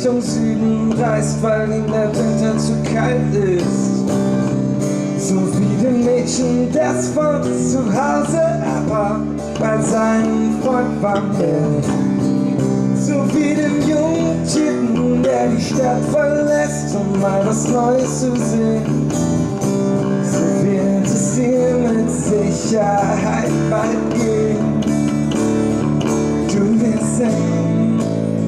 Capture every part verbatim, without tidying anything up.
Richtung Süden reist, weil ihm der Winter zu kalt ist. So wie dem Mädchen, das von zu Hause abhaut, bei seinem Freund wandelt. So wie dem jungen Typen, der die Stadt verlässt, um mal was Neues zu sehen. So wird es dir mit Sicherheit bald gehen. Du wirst sehen,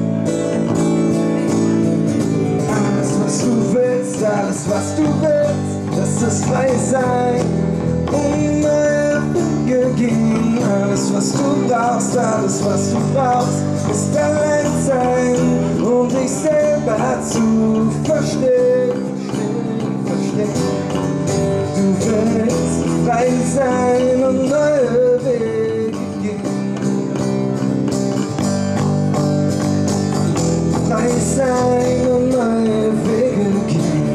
alles was du willst, alles was du willst, das ist frei sein, um neue Wege gehen. Alles was du brauchst, alles was du brauchst, ist allein sein, um dich selber zu verstehen, verstehen, verstehen. Du willst frei sein und neue Wege gehen. Frei sein und neue Wege gehen.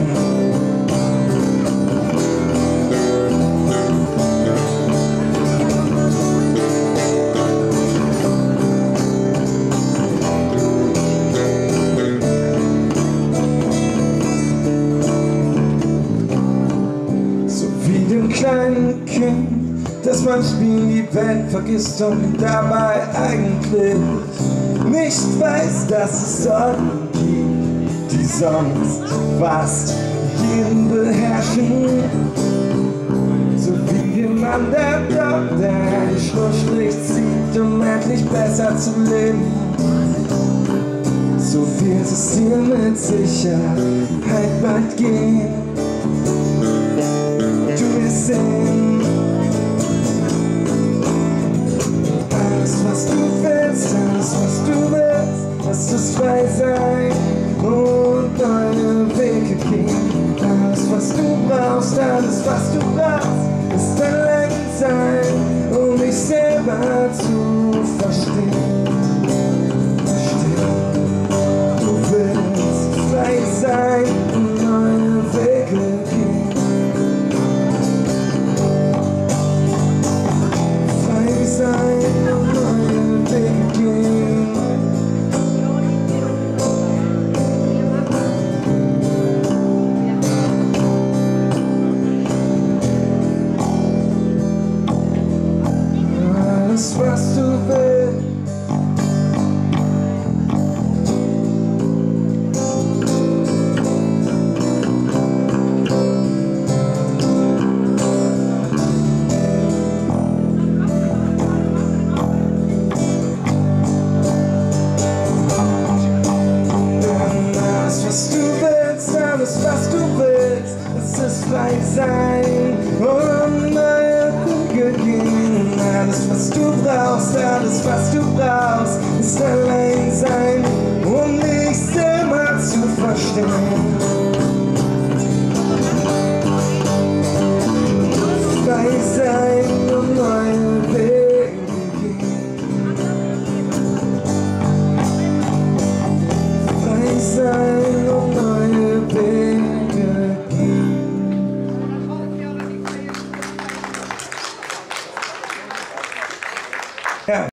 Kleinen Kind, das manchmal die Welt vergisst und dabei eigentlich nicht weiß, dass es Sorgen gibt, die sonst fast jeden beherrschen. So wie jemand, der glaubt, der einen Schlussstrich zieht, um endlich besser zu leben. So wird es dir mit Sicherheit bald gehen. Du wirst sehen, alles was du willst, alles was du willst, das ist frei sein und neue Wege gehen. Alles was du brauchst, alles was du brauchst, ist allein sein, um dich selber zu verstehen. Verstehen. Du willst frei sein und neue Wege gehen. Sein und neue Wege gehen. Alles was du willst, alles was du willst, es ist frei sein und neue Wege gehen. Alles was du brauchst, alles was du brauchst, ist allein sein, um dich selber zu verstehen. Frei sein und neue Wege gehen. Frei sein und neue Wege gehen. Ja.